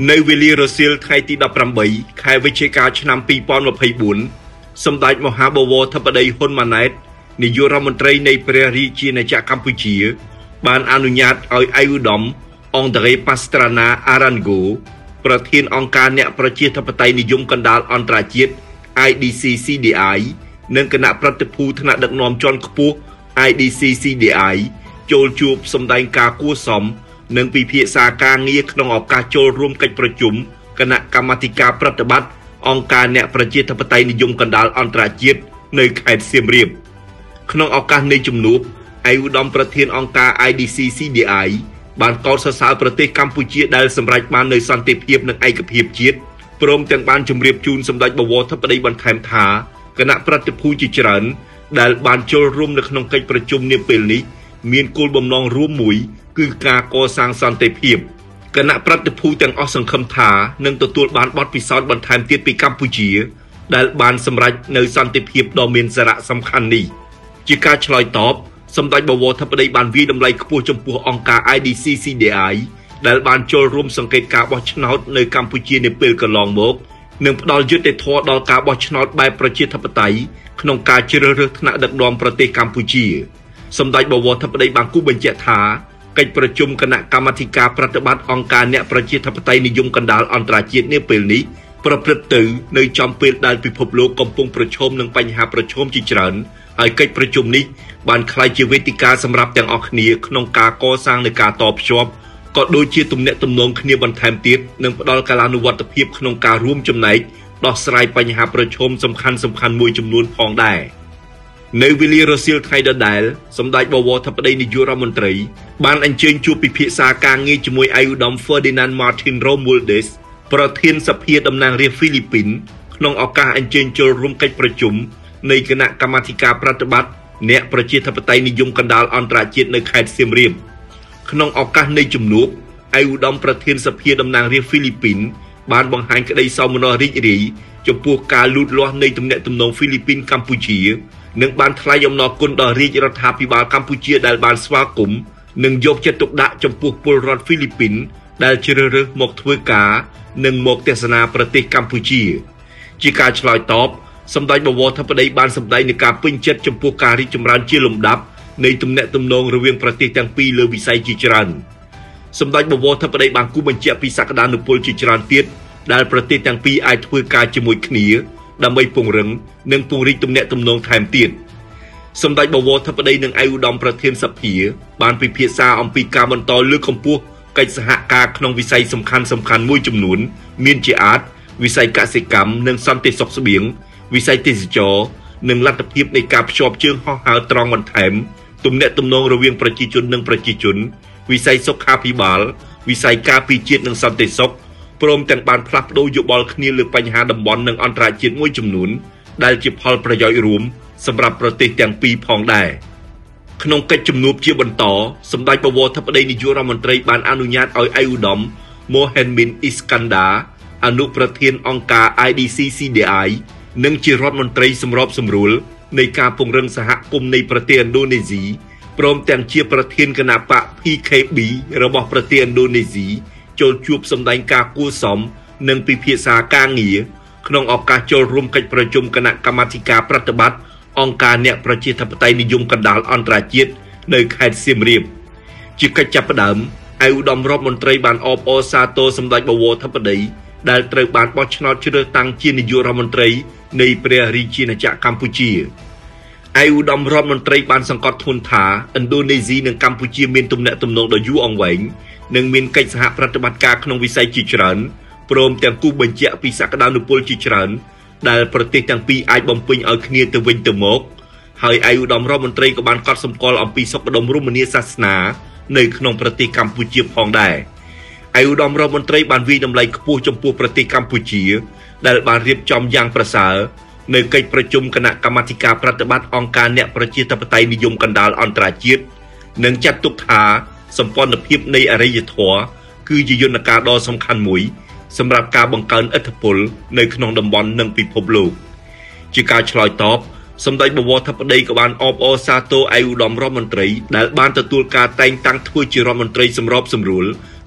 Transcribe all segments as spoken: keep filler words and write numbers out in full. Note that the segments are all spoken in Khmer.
នៅវេលារសៀលថ្ងៃទីដប់ប្រាំបីខែវិច្ឆិកាឆ្នាំពីរពាន់ម្ភៃបួនសម្ដេចមហាបវរធិបតីហ៊ុនម៉ាណែតនាយករដ្ឋមន្ត្រីនៃព្រះរាជាណាចក្រកម្ពុជាបានអនុញ្ញាតឲ្យឯកឧត្តមអង់ដ្រេប៉ាស្ត្រាណាអារ៉ាន់ហ្គោប្រធានអង្គការអ្នកប្រជាធិបតេយ្យនិយមកណ្ដាលអន្តរជាតិ I D C C D I និងគណៈប្រតិភូថ្នាក់ដឹកនាំជាន់ខ្ពស់ I D C C D I ចូលជួបសម្ដែងការគួរសមនិងពិភាក្សាការងារក្នុងឱកាសចូលរួមកិច្ចប្រជុំគណៈកម្មាធិការប្រតិបត្តិអង្គការអ្នកប្រជាធិបតេយ្យនិយមកណ្ដាលអន្តរជាតិនៅខេត្តសៀមរាបក្នុងឱកាសនៃជំនួបឯកឧត្តមប្រធានអង្គការ I D C C D I បានកោតសរសើរប្រទេសកម្ពុជាដែលសម្រេចបាននូវសន្តិភាពនិងឯកភាពជាតិព្រមទាំងបានជម្រាបជូនសម្ដេចបវរធិបតីបន្ថែមថាគណៈប្រតិភូជាច្រើនដែលបានចូលរួមនៅក្នុងកិច្ចប្រជុំនាពេលនេះមានគោលបំណងរួមមួយគឺការកសាងសន្តិភាពគណៈប្រតិភូទាំងអស់សង្ឃឹមថានឹងទទួលបានបទពិសោធន៍បន្ថែមទៀតពីកម្ពុជាដែលបានសម្រេចនៅសន្តិភាពដ៏មានសារៈសំខាន់នេះជាការឆ្លើយតបសម្ដេចបវរធិបតីបានវាយតម្លៃខ្ពស់ចំពោះអង្គការ I D C C D I ដែលបានចូលរួមសង្កេតការបោះឆ្នោតនៅកម្ពុជានាពេលកន្លងមកនិងផ្ដល់យុត្តិធម៌ដល់ការបោះឆ្នោតបែបប្រជាធិបតេយ្យក្នុងការជ្រើសរើសថ្នាក់ដឹកនាំប្រទេសកម្ពុជាសម្ដេចបវរធិបតីបានគូបញ្ជាក់ថាកិច្ចប្រជុំគណៈកម្មាធិការប្រតិបត្តិអង្គការអ្នកប្រជាធិបតេយ្យនិយមកណ្ដាលអន្តរជាតិនាពេលនេះប្រព្រឹត្តទៅនៅចំពេលដែលពិភពលោកកំពុងប្រឈមនឹងបញ្ហាប្រឈមជាច្រើនហើយកិច្ចប្រជុំនេះបានក្លាយជាវេទិកាសម្រាប់ទាំងអស់គ្នាក្នុងការកសាងនៃការតភ្ជាប់ក៏ដូចជាទំនាក់ទំនងគ្នាបន្ថែមទៀតនិងផ្ដល់កាលានុវត្តភាពក្នុងការរួមចំណែកដោះស្រាយបញ្ហាប្រឈមសំខាន់សំខាន់មួយចំនួនផងដែរនៅវេលារសៀលថ្ងៃដដែលសម្ដេចបវរធិបតីនាយករដ្ឋមន្ត្រីបានអញ្ជើញជួបពិភាក្សាការងារជាមួយឯកឧត្តម Ferdinand Martin Romualdez ប្រធានសភាតំណាងរាស្ត្រហ្វីលីពីនក្នុងឱកាសអញ្ជើញចូលរួមកិច្ចប្រជុំនៃគណៈកម្មាធិការប្រតិបត្តិអ្នកប្រជាធិបតេយ្យនិយមកណ្ដាលអន្តរជាតិនៅខេត្តសៀមរាបក្នុងឱកាសនៃជំនួបឯកឧត្តមប្រធានសភាតំណាងរាស្ត្រហ្វីលីពីនបានបង្ហាញក្តីសោមនស្សរីករាយចំពោះការលូតលាស់នៃទំនាក់ទំនងហ្វីលីពីនកម្ពុជានិងបានថ្លែងអំណរគុណដល់រាជរដ្ឋាភិបាលកម្ពុជាដែលបានស្វាគមន៍និងយកចិត្តទុកដាក់ចំពោះពលរដ្ឋហ្វីលីពីនដែលជ្រើសរើសមកធ្វើការនិងមកទស្សនាប្រទេសកម្ពុជាជាការឆ្លើយតបសម្ដេចបវរធិបតីបានសម្ដែងនឹងការពេញចិត្តចំពោះការរីកចម្រើនជាលំដាប់នៃទំនាក់ទំនងរវាងប្រទេសទាំងពីរលើវិស័យជាច្រើនសម្ដេចបវរធិបតីបានគូបញ្ជាក់ពីសក្តានុពលជាច្រើនទៀតដែលប្រទេសទាំងពីរអាចធ្វើការជាមួយគ្នាដើម្បីពង្រឹងនិងពង្រីកទំនាក់ទំនងថែមទៀតសម្ដេចបវរធិបតីនិងឯកឧត្តមប្រធានសភាបានពិភាក្សាអំពីការបន្តលើកកម្ពស់កិច្ចសហការក្នុងវិស័យសំខាន់សំខាន់មួយចំនួនមានជាអាចវិស័យកសិកម្មនិងសន្តិសុខស្បៀងវិស័យទេសចរនិងលទ្ធភាពនៃការភ្ជាប់ជើងហោះហើរត្រង់បន្ថែមទំនាក់ទំនងរវាងប្រជាជននិងប្រជាជនវិស័យសុខាភិបាលវិស័យការពារជាតិនិងសន្តិសុខព្រមទាំងបានផ្លាស់ប្ដូរយោបល់គ្នាលើបញ្ហាតំបន់និងអន្តរជាតិមួយចំនួនដែលជាផលប្រយោជន៍រួមសម្រាប់ប្រទេសទាំងពីរផងដែរក្នុងកិច្ចជំនួបជាបន្តសម្ដេចបវរធិបតីនាយករដ្ឋមន្ត្រីបានអនុញ្ញាតឲ្យឯកឧត្តម Mohammed Iskandar អនុប្រធានអង្គការ I D C C D I និងជារដ្ឋមន្ត្រីសម្របសម្រួលនៃការពង្រឹងសហគមន៍នៃប្រទេសឥណ្ឌូនេស៊ីព្រមទាំងជាប្រធានគណៈបក P K B របស់ប្រទេសឥណ្ឌូនេស៊ីចូលជួបសម្ដែងការគួរសមនិងពិភាក្សាការងារក្នុងឱកាសចូលរួមកិច្ចប្រជុំគណៈកម្មាធិការប្រតិបត្តិអង្គការអ្នកប្រជាធិបតេយ្យនិយមកណ្ដាលអន្តរជាតិនៅខេត្តសៀមរាបជាកិច្ចចាប់ផ្ដើមឯកឧត្តមរដ្ឋមន្ត្រីបានអបអរសាទរសម្ដេចបវរធិបតីដែលត្រូវបានបោះឆ្នោតជ្រើសតាំងជានាយករដ្ឋមន្ត្រីនៃព្រះរាជាណាចក្រកម្ពុជាឯកឧត្តមរដ្ឋមន្ត្រីបានសង្កត់ធ្ងន់ថាឥណ្ឌូនេស៊ីនិងកម្ពុជាមានទំនាក់ទំនងដ៏យូរអង្វែងនិងមានកិច្ចសហប្រតិបត្តិការក្នុងវិស័យជាច្រើនព្រមទាំងគូបញ្ជាក់ពីសក្តានុពលជាច្រើនដែលប្រទេសទាំងពីរអាចបំពេញឲ្យគ្នាទៅវិញទៅមកហើយឯកឧត្តមរដ្ឋមន្ត្រីក៏បានកត់សម្គាល់អំពីសុខដុមរមនាសាសនានៅក្នុងប្រទេសកម្ពុជាផងដែរឯកឧត្តមរដ្ឋមន្ត្រីបានវាយតម្លៃខ្ពស់ចំពោះប្រទេសកម្ពុជាដែលបានរៀបចំយ៉ាងប្រសើរនៅកិច្ចប្រជុំគណៈកម្មាធិការប្រតិបត្តិអង្គការអ្នកប្រជាធិបតេយ្យនិយមកណ្ដាលអន្តរជាតិនិងចាត់ទុកថាសម្ព័ន្ធភាពនៃអរិយធម៌គឺជាយន្តការដ៏សំខាន់មួយសម្រាប់ការបង្កើនឥទ្ធិពលនៅក្នុងតំបន់និងពិភពលោកជាការឆ្លើយតបសម្ដេចបវរធិបតីក៏បានអបអរសាទរឯកឧត្តមរដ្ឋមន្ត្រីដែលបានទទួលការតែងតាំងធ្វើជារដ្ឋមន្ត្រីសម្របសម្រួល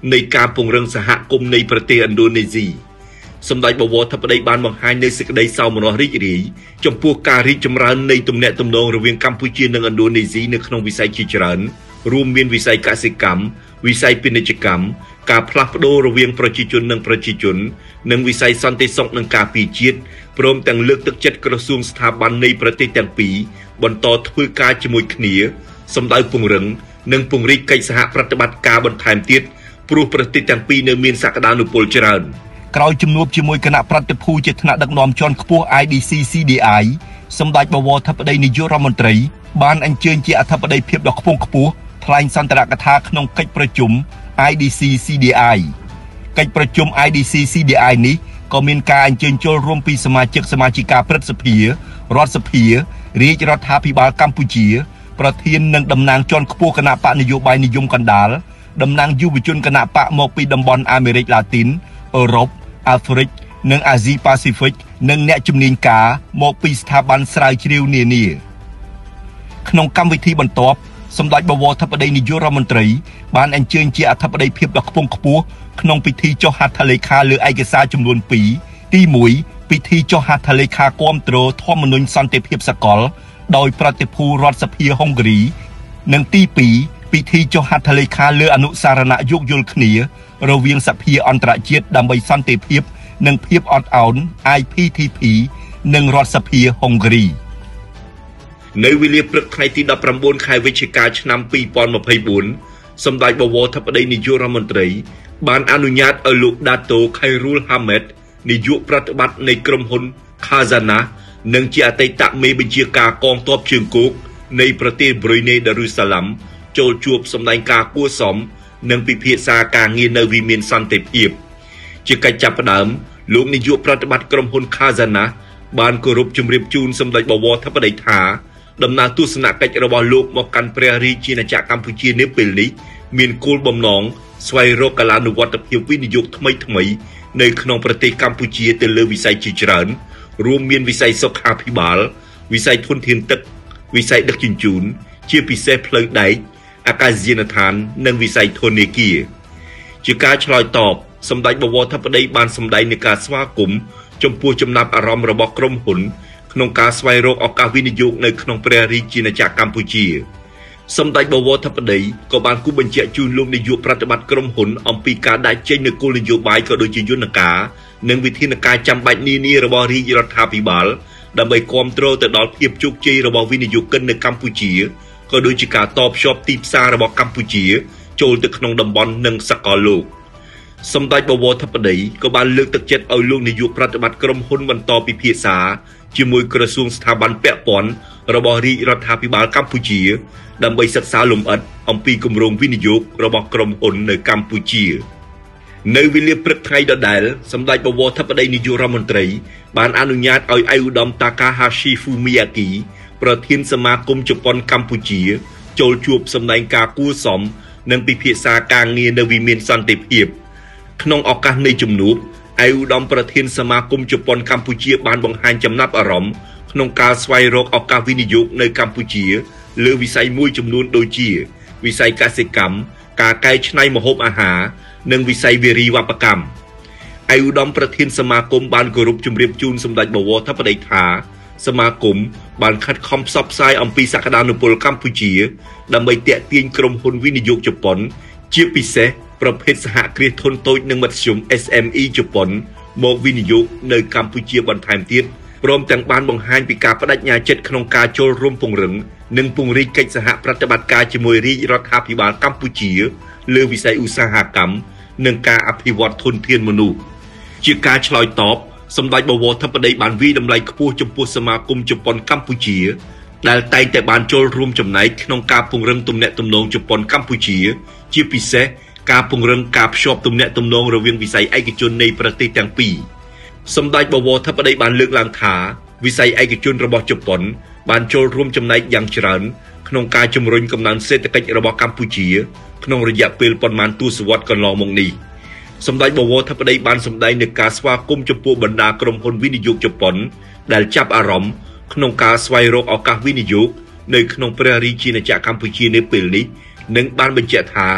នៃការពង្រឹងសហគមន៍នៃប្រទេសឥណ្ឌូនេស៊ីសម្ដេចបវរធិបតីបានបង្ហាញនូវសេចក្តីសោមនស្សរីករាយចំពោះការរីកចម្រើននៃទំនាក់ទំនងរវាងកម្ពុជានិងឥណ្ឌូនេស៊ីនៅក្នុងវិស័យជាច្រើនរួមមានវិស័យកសិកម្មវិស័យពាណិជ្ជកម្មការផ្លាស់ប្ដូររវាងប្រជាជននិងប្រជាជននិងវិស័យសន្តិសុខនិងការពារជាតិព្រមទាំងលើកទឹកចិត្តក្រសួងស្ថាប័ននៃប្រទេសទាំងពីរបន្តធ្វើការជាមួយគ្នាសម្ដៅពង្រឹងនិងពង្រីកកិច្ចសហប្រតិបត្តិការបន្ថែមទៀតព្រោះប្រទេសទាំងពីរនៅមានសក្តានុពលច្រើនក្រោយជំនួបជាមួយគណៈប្រតិភូជាថ្នាក់ដឹកនាំជាន់ខ្ពស់ I D C C D I សម្ដេចបវរធិបតីនាយករដ្ឋមន្ត្រីបានអញ្ជើញជាអធិបតីភាពដ៏ខ្ពង់ខ្ពស់ថ្លែងសន្ទរកថាក្នុងកិច្ចប្រជុំ I D C C D I កិច្ចប្រជុំ I D C C D I នេះក៏មានការអញ្ជើញចូលរួមពីសមាជិកសមាជិកាព្រឹទ្ធសភារដ្ឋសភារាជរដ្ឋាភិបាលកម្ពុជាប្រធាននិងតំណាងជាន់ខ្ពស់គណៈបកនយោបាយនិយមកណ្ដាលតំណាងយុវជនគណៈបកមកពីតំបន់អាមេរិកឡាទីនអឺរ៉ុបអាហ្វ្រិកនិងអាស៊ីប៉ាស៊ីហ្វិកនិងអ្នកជំនាញការមកពីស្ថាប័នស្រាវជ្រាវនានាក្នុងកម្មវិធីបន្ទាប់សម្ដេចបវរធិបតីនាយករដ្ឋមន្ត្រីបានអញ្ជើញជាអធិបតីភាពដ៏ខ្ពង់ខ្ពស់ក្នុងពិធីចុះហត្ថលេខាលើឯកសារចំនួនពីរទីមួយពិធីចុះហត្ថលេខាគាំទ្រធម្មនុញ្ញសន្តិភាពសកលដោយប្រតិភូរដ្ឋសភាហុងគ្រីនិងទីពីរពិធីចុះហត្ថលេខាលើអនុសារណៈយោគយល់គ្នារវាងសភាអន្តរជាតិដើម្បីសន្តិភាពនិងភាពអត់ឱន I P T P និងរដ្ឋសភាហុងគ្រីនៅវេលាព្រឹកថ្ងៃទីដប់ប្រាំបួនខែវិច្ឆិកាឆ្នាំពីរពាន់ម្ភៃបួនសម្ដេចបវរធិបតីនាយករដ្ឋមន្ត្រីបានអនុញ្ញាតឲ្យលោកដាតូខៃរូលហាម៉េតនាយកប្រតិបត្តិនៃក្រុមហ៊ុន Khazanah និងជាអតីតមេបញ្ជាការកងទ័ពជើងគោកនៃប្រទេសប្រ៊ុយណេដារុសាឡាំចូលជួបសម្ដែងការគួរសមនិងពិភាក្សាការងារនៅវិមានសន្តិភាពជាកិច្ចចាប់ផ្ដើមលោកនាយកប្រតិបត្តិក្រុមហ៊ុន Khazanah បានគោរពជម្រាបជូនសម្ដេចបវរធិបតីថាដំណើរទស្សនកិច្ចរបស់លោកមកកាន់ព្រះរាជាណាចក្រកម្ពុជានាពេលនេះមានគោលបំណងស្វែងរកកលានុវត្តភាពវិនិយោគថ្មីថ្មីនៅក្នុងប្រទេសកម្ពុជាទៅលើវិស័យជាច្រើនរួមមានវិស័យសុខាភិបាលវិស័យធនធានទឹកវិស័យដឹកជញ្ជូនជាពិសេសផ្លូវដែកអាកាសយានដ្ឋាននិងវិស័យធនាគារជាការឆ្លើយតបសម្ដេចបវរធិបតីបានសម្ដែងនៃការស្វាគមន៍ចំពោះចំណាប់អារម្មណ៍របស់ក្រុមហ៊ុនក្នុងការស្វែងរកឱកាសវិនិយោគនៅក្នុងព្រះរាជាណាចក្រកម្ពុជាសម្ដេចបវរធិបតីក៏បានគូបញ្ជាក់ជូនលោកនាយកប្រតិបត្តិក្រុមហ៊ុនអំពីការដាក់ចេញនូវគោលនយោបាយក៏ដូចជាយន្តការនិងវិធានការចាំបាច់នានារបស់រាជរដ្ឋាភិបាលដើម្បីគាំទ្រទៅដល់ភាពជោគជ័យរបស់វិនិយោគិននៅកម្ពុជាក៏ដូចជាការតភ្ជាប់ទីផ្សាររបស់កម្ពុជាចូលទៅក្នុងតំបន់និងសកលលោកសម្ដេចបវរធិបតីក៏បានលើកទឹកចិត្តឲ្យលោកនាយកប្រតិបត្តិក្រុមហ៊ុនបន្តពិភាក្សាជាមួយក្រសួងស្ថាប័នពាក់ព័ន្ធរបស់រាជរដ្ឋាភិបាលកម្ពុជាដើម្បីសិក្សាលម្អិតអំពីគម្រោងវិនិយោគរបស់ក្រុមហ៊ុននៅកម្ពុជានៅវេលាព្រឹកថ្ងៃដដែលសម្ដេចបវរធិបតីនាយករដ្ឋមន្ត្រីបានអនុញ្ញាតឲ្យឯកឧត្តម Takahashi Fumiyaki ប្រធានសមាគមជប៉ុនកម្ពុជាចូលជួបសម្ដែងការគួរសមនិងពិភាក្សាការងារនៅវិមានសន្តិភាពក្នុងឱកាសនៃជំនួបឯកឧត្តមប្រធានសមាគមជប៉ុនកម្ពុជាបានបង្ហាញចំណាប់អារម្មណ៍ក្នុងការស្វែងរកឱកាសវិនិយោគនៅកម្ពុជាលើវិស័យមួយចំនួនដូចជាវិស័យកសិកម្មការកែច្នៃម្ហូបអាហារនិងវិស័យវារីវប្បកម្មឯកឧត្តមប្រធានសមាគមបានគោរពជម្រាបជូនសម្ដេចបវរធិបតីថាសមាគមបានខិតខំផ្សព្វផ្សាយអំពីសក្តានុពលកម្ពុជាដើម្បីទាក់ទាញក្រុមហ៊ុនវិនិយោគជប៉ុនជាពិសេសប្រភេទសហគ្រាសធុនតូចនិងមធ្យម S M E ជប៉ុនមកវិនិយោគនៅកម្ពុជាបន្ថែមទៀតព្រមទាំងបានបង្ហាញពីការបដិញ្ញាចិត្តក្នុងការចូលរួមពង្រឹងនិងពង្រីកកិច្ចសហប្រតិបត្តិការជាមួយរាជរដ្ឋាភិបាលកម្ពុជាលើវិស័យឧស្សាហកម្មនិងការអភិវឌ្ឍធនធានមនុស្សជាការឆ្លើយតបសម្ដេចបវរធិបតីបានវិតម្លៃខ្ពស់ចំពោះសមាគមជប៉ុនកម្ពុជាដែលតែងតែបានចូលរួមចំណែកក្នុងការពង្រឹងទំនាក់ទំនងជប៉ុនកម្ពុជាជាពិសេសការពង្រឹងការភ្ជាប់ទំនាក់ទំនងរវាងវិស័យឯកជននៃប្រទេសទាំងពីរសម្ដេចបវរធិបតីបានលើកឡើងថាវិស័យឯកជនរបស់ជប៉ុនបានចូលរួមចំណែកយ៉ាងច្រើនក្នុងការជំរុញកំណើនសេដ្ឋកិច្ចរបស់កម្ពុជាក្នុងរយៈពេលប៉ុន្មានទសវត្សរ៍កន្លងមកនេះសម្ដេចបវរធិបតីបានសម្ដែងនូវការស្វាគមន៍ចំពោះបណ្ដាក្រុមហ៊ុនវិនិយោគជប៉ុនដែលចាប់អារម្មណ៍ក្នុងការស្វែងរកឱកាសវិនិយោគនៅក្នុងព្រះរាជាណាចក្រកម្ពុជានាពេលនេះនិងបានបញ្ជាក់ថា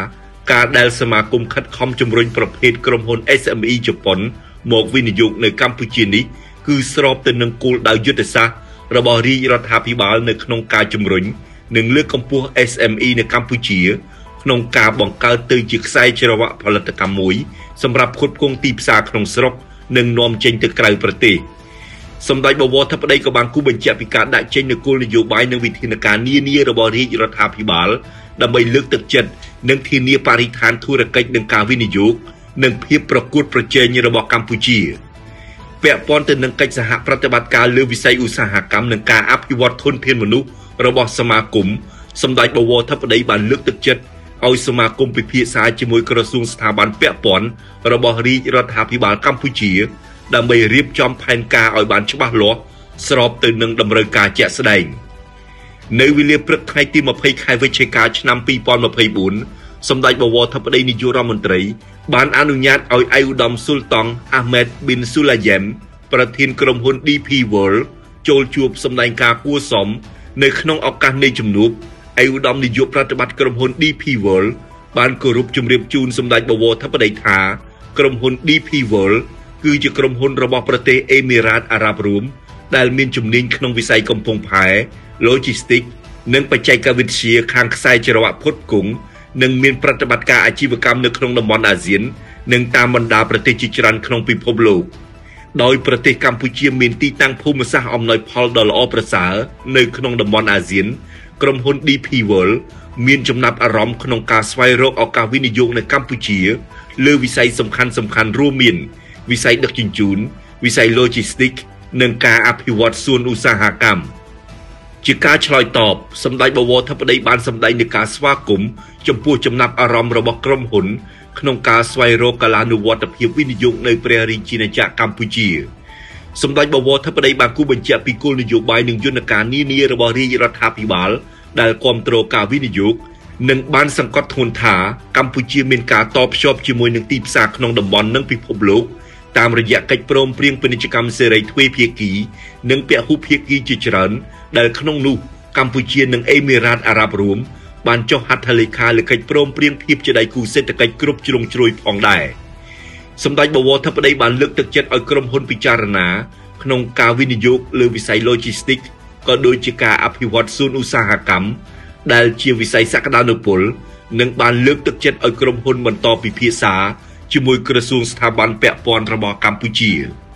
ការដែលសមាគមខិតខំជំរុញប្រភេទក្រុមហ៊ុន เอส เอ็ม อี ជប៉ុនមកវិនិយោគនៅកម្ពុជានេះគឺស្របទៅនឹងគោលដៅយុទ្ធសាស្ត្ររបស់រាជរដ្ឋាភិបាលនៅក្នុងការជំរុញនិងលើកកម្ពស់ เอส เอ็ม อี នៅកម្ពុជាក្នុងការបង្កើតទៅជាខ្សែច្រវាក់ផលិតកម្មមួយសម្រាប់ផ្គត់ផ្គង់ទីផ្សារក្នុងស្រុកនិងនាំចេញទៅក្រៅប្រទេសសម្ដេចបវរធិបតីក៏បានគូបញ្ជាក់ពីការដាក់ចេញនូវគោលនយោបាយនិងវិធានការនានារបស់រាជរដ្ឋាភិបាលដើម្បីលើកទឹកចិត្តនិងធានាបរិស្ថានធុរកិច្ចនិងការវិនិយោគនិងភាពប្រកួតប្រជែងរបស់កម្ពុជាពាក់ព័ន្ធទៅនឹងកិច្ចសហប្រតិបត្តិការលើវិស័យឧស្សាហកម្មនិងការអភិវឌ្ឍធនធានមនុស្សរបស់សមាគមសម្ដេចបវរធិបតីបានលើកទឹកចិត្តឲ្យសមាគមពិភាក្សាជាមួយក្រសួងស្ថាប័នពាក់ព័ន្ធរបស់រាជរដ្ឋាភិបាលកម្ពុជាដើម្បីរៀបចំផែនការឲ្យបានច្បាស់លាស់ស្របទៅនឹងតម្រូវការជាក់ស្ដែងនៅវេលាព្រឹកថ្ងៃទីម្ភៃខែវិច្ឆិកាឆ្នាំពីរពាន់ម្ភៃបួនសម្ដេចបវរធិបតីនាយករដ្ឋមន្ត្រីបានអនុញ្ញាតឲ្យឯកឧត្តមស៊ុលតង់អាហ្មេតប៊ីនស៊ូឡាយ៉ែមប្រធានក្រុមហ៊ុន ឌី ភី World ចូលជួបសម្ដែងការគួរសមនៅក្នុងឱកាសនៃជំនួបឯកឧត្តមនាយកប្រតិបត្តិក្រុមហ៊ុន ឌី ភី World បានគោរពជម្រាបជូនសម្ដេចបវរធិបតីថាក្រុមហ៊ុន ឌី ភី World គឺជាក្រុមហ៊ុនរបស់ប្រទេសអេមីរ៉ាតអារ៉ាប់រួមដែលមានជំនាញក្នុងវិស័យកំពង់ផែ Logistics និងបច្ចេកវិទ្យាខាងខ្សែច្រវាក់ផ្គត់ផ្គង់និងមានប្រតិបត្តិការអាជីវកម្មនៅក្នុងតំបន់អាស៊ាននិងតាមបណ្ដាប្រទេសជាច្រើនក្នុងពិភពលោកដោយប្រទេសកម្ពុជាមានទីតាំងភូមិសាស្ត្រអំណោយផលដ៏ល្អប្រសើរនៅក្នុងតំបន់អាស៊ានក្រុមហ៊ុន ឌី ភី World មានចំណាប់អារម្មណ៍ក្នុងការស្វែងរកឱកាសវិនិយោគនៅកម្ពុជាលើវិស័យសំខាន់សំខាន់រួមមានវិស័យដឹកជញ្ជូនវិស័យ Logistics និងការអភិវឌ្ឍសួនឧស្សាហកម្មជាការឆ្លើយតបសម្ដេចបវរធិបតីបានសម្ដែងនូវការស្វាគមន៍ចំពោះចំណាប់អារម្មណ៍របស់ក្រុមហ៊ុនក្នុងការស្វែងរកកាលានុវត្តភាពវិនិយោគនៅព្រះរាជាណាចក្រកម្ពុជាសម្ដេចបវរធិបតីបានគូបញ្ជាក់ពីគោលនយោបាយនិងយន្តការនានារបស់រាជរដ្ឋាភិបាលដែលគ្រប់គ្រងការវិនិយោគនិងបានសង្កត់ធ្ងន់ថាកម្ពុជាមានការតភ្ជាប់ជាមួយនឹងទីផ្សារក្នុងតំបន់និងពិភពលោកតាមរយៈកិច្ចព្រមព្រៀងពាណិជ្ជកម្មសេរីទ្វេភាគីនិងពហុភាគីជាច្រើនដែលក្នុងនោះកម្ពុជានិងអេមីរ៉ាតអារ៉ាប់រួមបានចុះហត្ថលេខាលើកិច្ចព្រមព្រៀងភាពជាដៃគូសេដ្ឋកិច្ចគ្រប់ជ្រុងជ្រោយផងដែរសម្ដេចបវរធិបតីបានលើកទឹកចិត្តឲ្យក្រុមហ៊ុនពិចារណាក្នុងការវិនិយោគលើវិស័យ Logistics ក៏ដូចជាការអភិវឌ្ឍសួនឧស្សាហកម្មដែលជាវិស័យសក្តានុពលនិងបានលើកទឹកចិត្តឲ្យក្រុមហ៊ុនបន្តពិភាក្សាជាមួយក្រសួងស្ថាប័នពាក់ព័ន្ធរបស់កម្ពុជា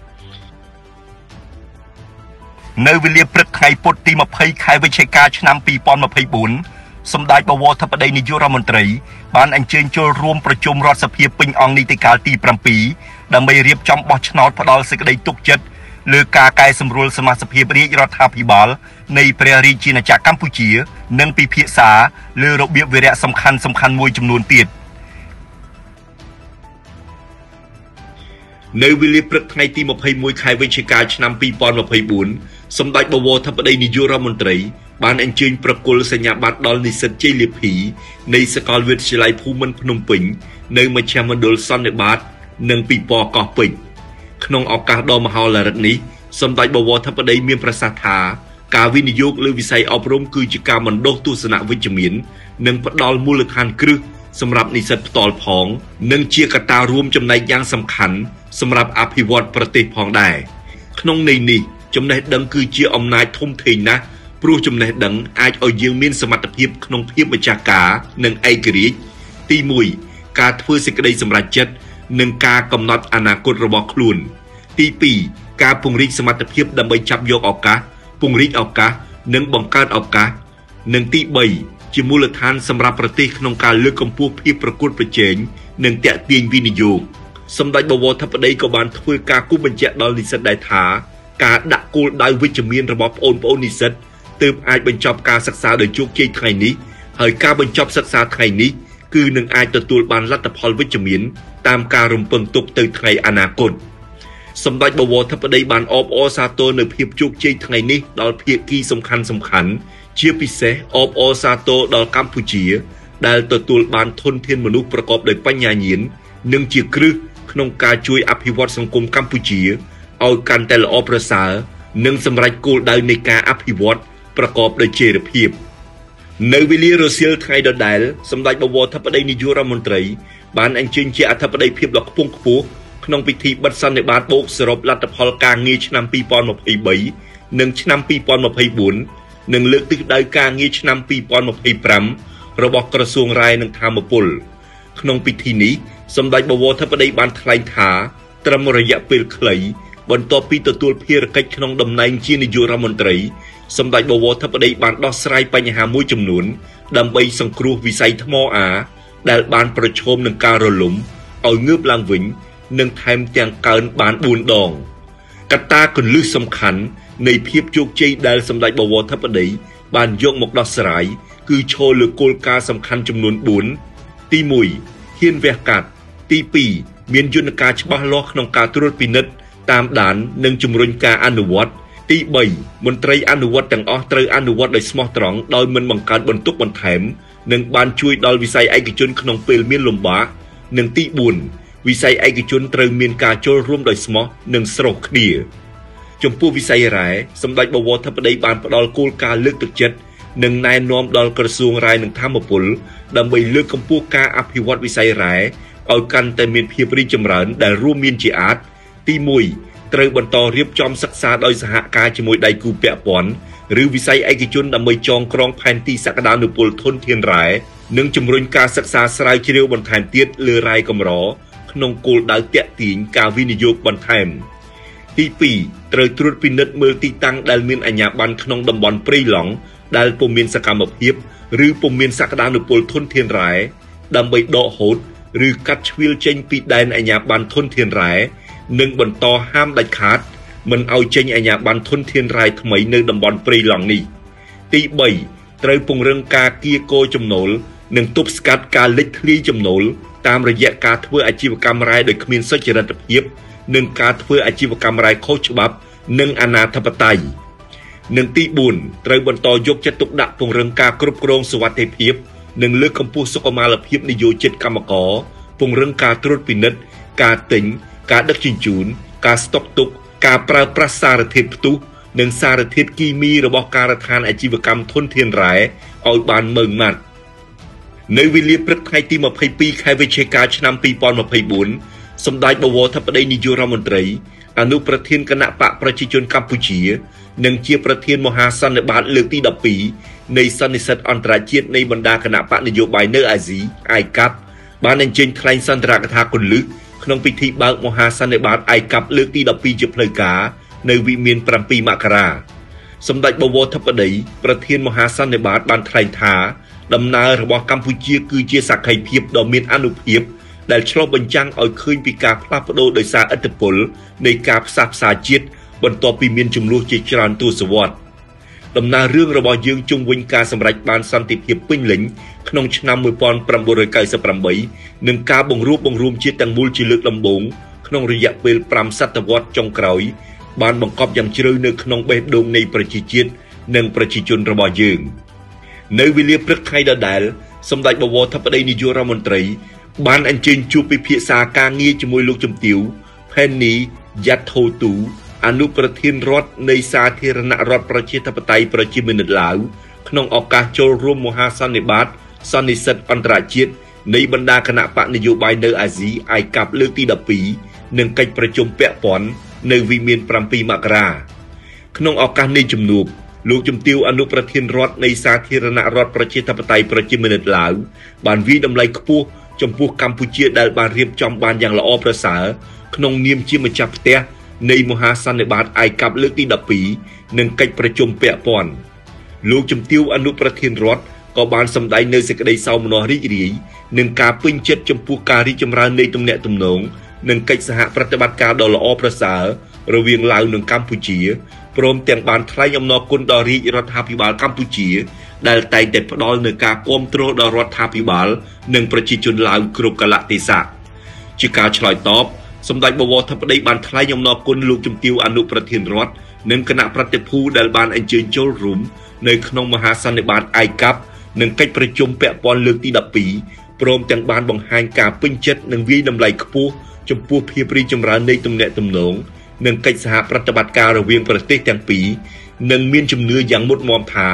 នៅវេលាព្រឹកថ្ងៃពុធទីម្ភៃខែវិច្ឆិកាឆ្នាំពីរពាន់ម្ភៃបួនសម្ដេចបវរធិបតីនាយករដ្ឋមន្ត្រីបានអញ្ជើញចូលរួមប្រជុំរដ្ឋសភាពេញអង្គនីតិកាលទីប្រាំពីរដើម្បីរៀបចំបោះឆ្នោតផ្ដល់សេចក្តីទុកចិត្តលើការកែសម្រួលសមាជិករាជរដ្ឋាភិបាលនៃព្រះរាជាណាចក្រកម្ពុជានិងពិភាក្សាលើរបៀបវារៈសំខាន់សំខាន់មួយចំនួនទៀតនៅវេលាព្រឹកថ្ងៃទីម្ភៃមួយខែវិច្ឆិកាឆ្នាំពីរពាន់ម្ភៃបួនសម្ដេចបវរធិបតីនាយករដ្ឋមន្ត្រីបានអញ្ជើញប្រគល់សញ្ញាបត្រដល់និស្សិតជ័យលាភីនៃសាកលវិទ្យាល័យភូមិន្ទភ្នំពេញនៅមជ្ឈមណ្ឌលសន្និបាតនិងពិព័រណ៍កោះពេជ្រក្នុងឱកាសដ៏មហោឡារិកនេះសម្ដេចបវរធិបតីមានប្រសាសន៍ថាការវិនិយោគលើវិស័យអប់រំគឺជាការបណ្ដុះទស្សនវិជ្ជមាននិងផ្ដល់មូលដ្ឋានគ្រឹះសម្រាប់និស្សិតផ្ទាល់ផងនិងជាកត្តារួមចំណែកយ៉ាងសំខាន់សម្រាប់អភិវឌ្ឍប្រទេសផងដែរក្នុងន័យនេះចំណេះដឹងគឺជាអំណាចធំធេងណាស់ព្រោះចំណេះដឹងអាចឲ្យយើងមានសមត្ថភាពក្នុងភាពម្ចាស់ការនិងឯករាជ្យទីមួយការធ្វើសេចក្តីសម្រេចចិត្តនិងការកំណត់អនាគតរបស់ខ្លួនទីពីរការពង្រីកសមត្ថភាពដើម្បីចាប់យកឱកាសពង្រីកឱកាសនិងបង្កើតឱកាសនិងទីបីជាមូលដ្ឋានសម្រាប់ប្រទេសក្នុងការលើកកម្ពស់ភាពប្រកួតប្រជែងនិងទាក់ទាញវិនិយោគសម្ដេចបវរធិបតីក៏បានធ្វើការគូបញ្ជាក់ដល់និស្សិតដែរថាការដាក់គោលដៅវិជ្ជមានរបស់ប្អូនប្អូននិស្សិតទើបអាចបញ្ចប់ការសិក្សាដោយជោគជ័យថ្ងៃនេះហើយការបញ្ចប់សិក្សាថ្ងៃនេះគឺនឹងអាចទទួលបានលទ្ធផលវិជ្ជមានតាមការរំពឹងទុកទៅថ្ងៃអនាគតសម្ដេចបវរធិបតីបានអបអរសាទរនៅភាពជោគជ័យថ្ងៃនេះដល់ភាគីសំខាន់សំខាន់ជាពិសេសអបអរសាទរដល់កម្ពុជាដែលទទួលបានធនធានមនុស្សប្រកបដោយបញ្ញាញាណនិងជាគ្រឹះក្នុងការជួយអភិវឌ្ឍសង្គមកម្ពុជាឲ្យកាន់តែល្អប្រសើរនិងសម្រេចគោលដៅនៃការអភិវឌ្ឍប្រកបដោយចីរភាពនៅវេលារសៀលថ្ងៃដដែលសម្ដេចបវរធិបតីនាយករដ្ឋមន្ត្រីបានអញ្ជើញជាអធិបតីភាពដ៏ខ្ពង់ខ្ពស់ក្នុងពិធីបិទសន្និបាតបូកសរុបលទ្ធផលការងារឆ្នាំពីរពាន់ម្ភៃបីនិងឆ្នាំពីរពាន់ម្ភៃបួននិងលើកទិសដៅការងារឆ្នាំពីរពាន់ម្ភៃប្រាំរបស់ក្រសួងរាយនិងធម្មពលក្នុងពិធីនេះសម្ដេចបវរធិបតីបានថ្លែងថាត្រឹមរយៈពេលខ្លីបន្ទាប់ពីទទួលភារកិច្ចក្នុងតំណែងជានាយករដ្ឋមន្ត្រីសម្ដេចបវរធិបតីបានដោះស្រាយបញ្ហាមួយចំនួនដើម្បីសង្គ្រោះវិស័យថ្មអាដែលបានប្រឈមនឹងការរលំឲ្យងើបឡើងវិញនិងថែមទាំងកើនបានបួនដងកត្តាគន្លឹះសំខាន់នៃភាពជោគជ័យដែលសម្ដេចបវរធិបតីបានយកមកដោះស្រាយគឺឈលលើគោលការណ៍សំខាន់ចំនួនបួនទីមួយហ៊ានវះកាត់ទីពីរមានយន្តការច្បាស់លាស់ក្នុងការត្រួតពិនិត្យតាមដាននិងជំរុញការអនុវត្តទីបីមន្ត្រីអនុវត្តទាំងអស់ត្រូវអនុវត្តដោយស្មោះត្រង់ដោយមិនបង្កើតបន្ទុកបន្ថែមនិងបានជួយដល់វិស័យឯកជនក្នុងពេលមានលំបាកនិងទីបួនវិស័យឯកជនត្រូវមានការចូលរួមដោយស្មោះនិងស្រុះគ្នាចំពោះវិស័យរ៉ែសម្ដេចបវរធិបតីបានផ្ដល់គោលការណ៍លើកទឹកចិត្តនិងណែនាំដល់ក្រសួងរាយនិងធម្មពលដើម្បីលើកកម្ពស់ការអភិវឌ្ឍវិស័យរ៉ែឲ្យកាន់តែមានភាពរីកចម្រើនដែលរួមមានជាអាចទីមួយត្រូវបន្តរៀបចំសិក្សាដោយសហការជាមួយដៃគូពាក់ព័ន្ធឬវិស័យឯកជនដើម្បីចងក្រងផែនទីសក្តានុពលធនធានរ៉ែនិងជំរុញការសិក្សាស្រាវជ្រាវបន្ថែមទៀតលើរ៉ែកម្រក្នុងគោលដៅទាក់ទាញការវិនិយោគបន្ថែមទីពីរត្រូវត្រួតពិនិត្យមើលទីតាំងដែលមានអាជ្ញាប័ណ្ណក្នុងតំបន់ព្រៃឡង់ដែលពុំមានសកម្មភាពឬពុំមានសក្តានុពលធនធានរ៉ែដើម្បីដកហូតឬកាត់ជ្រៀលចេញពីដែនអាជ្ញាប័ណ្ណធនធានរ៉ែនិងបន្តហាមដាច់ខាតមិនឲ្យចេញអាជ្ញាប័ណ្ណធនធានរ៉ែថ្មីនៅតំបន់ព្រៃឡង់នេះទីបីត្រូវពង្រឹងការគៀកោចំណូលនិងទប់ស្កាត់ការលិចធ្លាយចំណូលតាមរយៈការធ្វើអាជីវកម្មរ៉ែដោយគ្មានសុចរិតភាពនិងការធ្វើអាជីវកម្មរ៉ែខុសច្បាប់និងអនាធិបតេយ្យនិងទីបួនត្រូវបន្តយកចិត្តទុកដាក់ពង្រឹងការគ្រប់គ្រងសុវត្ថិភាពនិងលើកកម្ពស់សុខុមាលភាពនិយោជិតកម្មករពង្រឹងការត្រួតពិនិត្យការទិញការដឹកជញ្ជូនការស្តុកទុកការប្រើប្រាស់សារធាតុផ្ទុះនិងសារធាតុគីមីរបស់ការដ្ឋានអាជីវកម្មធនធានរ៉ែឲ្យបានម៉ឺងម៉ាត់នៅវេលាព្រឹកថ្ងៃទីម្ភៃពីរខែវិច្ឆិកាឆ្នាំពីរពាន់ម្ភៃបួនសម្ដេចបវរធិបតីនាយករដ្ឋមន្ត្រីអនុប្រធានគណៈបកប្រជាជនកម្ពុជានិងជាប្រធានមហាសន្និបាតលើកទីដប់ពីរនៃសន្និសីទអន្តរជាតិនៃបណ្ដាគណៈបកនយោបាយនៅអាស៊ី អាយ កាប់ បានអញ្ជើញថ្លែងសន្ទរកថាគន្លឹះក្នុងពិធីបើកមហាសន្និបាត អាយ កាប់ លើកទីដប់ពីរជាផ្លូវការនៅវិមានប្រាំពីរមករាសម្ដេចបវរធិបតីប្រធានមហាសន្និបាតបានថ្លែងថាដំណើររបស់កម្ពុជាគឺជាសក្ខីភាពដ៏មានអានុភាពដែលឆ្លុះបញ្ចាំងឲ្យឃើញពីការផ្លាស់ប្ដូរដោយសារឥទ្ធិពលនៃការផ្សះផ្សាជាតិបន្ទាប់ពីមានចំនួនជាច្រើនទសវត្សរ៍ដំណើររឿងរបស់យើងជុំវិញការសម្រេចបានសន្តិភាពពេញលេញក្នុងឆ្នាំmột nghìn chín trăm chín mươi támនិងការបង្រួបបង្រួមជាតិទាំងមូលជាលើកដំបូងក្នុងរយៈពេលប្រាំសតវត្សរ៍ចុងក្រោយបានបង្កប់យ៉ាងជ្រៅនៅក្នុងបេះដូងនៃប្រជាជាតិនិងប្រជាជនរបស់យើងនៅវេលាព្រឹកថ្ងៃដដែលសម្ដេចបវរធិបតីនាយករដ្ឋមន្ត្រីបានអញ្ជើញជួបពិភាក្សាការងារជាមួយលោកជំទាវ Penny Yathotu អនុប្រធានរដ្ឋនៃសាធារណរដ្ឋប្រជាធិបតេយ្យប្រជាមានិតឡាវក្នុងឱកាសចូលរួមមហាសន្និបាតសន្និសីទអន្តរជាតិនៃបណ្ដាគណៈបកនយោបាយនៅអាស៊ី អាយ កាប់ លើកទីដប់ពីរនិងកិច្ចប្រជុំពាក់ព័ន្ធនៅវិមានប្រាំពីរមករាក្នុងឱកាសនៃជំនួបលោកជំទាវអនុប្រធានរដ្ឋនៃសាធារណរដ្ឋប្រជាធិបតេយ្យប្រជាមានិតឡាវបានវិយតម្លៃខ្ពស់ចំពោះកម្ពុជាដែលបានរៀបចំបានយ៉ាងល្អប្រសើរក្នុងនាមជាម្ចាស់ផ្ទះនៃមហាសន្និបាត អាយ កាប់ លើកទីដប់ពីរនិងកិច្ចប្រជុំពាក់ព័ន្ធលោកជំទាវអនុប្រធានរដ្ឋក៏បានសម្ដែងនូវសេចក្តីសោមនស្សរីករាយនិងការពេញចិត្តចំពោះការរីកចម្រើននៃទំនាក់ទំនងនិងកិច្ចសហប្រតិបត្តិការដ៏ល្អប្រសើររវាងឡាវនិងកម្ពុជាព្រមទាំងបានថ្លែងអំណរគុណដល់រាជរដ្ឋាភិបាលកម្ពុជាដែលតែងតែផ្ដល់នូវការគាំទ្រដល់រដ្ឋាភិបាលនិងប្រជាជនឡាវគ្រប់កលៈទេសៈជាការឆ្លើយតបសម្ដេចបវរធិបតីបានថ្លែងអំណរគុណលោកជំទាវអនុប្រធានរដ្ឋនិងគណៈប្រតិភូដែលបានអញ្ជើញចូលរួមនៅក្នុងមហាសន្និបាត អាយ កាប់ និងកិច្ចប្រជុំពាក់ព័ន្ធលើកទីដប់ពីរព្រមទាំងបានបង្ហាញការពេញចិត្តនិងវាយតម្លៃខ្ពស់ចំពោះភាពរីកចម្រើននៃទំនាក់ទំនងនិងកិច្ចសហប្រតិបត្តិការរវាងប្រទេសទាំងពីរនិងមានជំនឿយ៉ាងមុតមាំថា